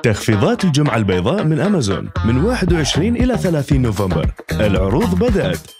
تخفيضات الجمعة البيضاء من أمازون من 21 إلى 30 نوفمبر. العروض بدأت.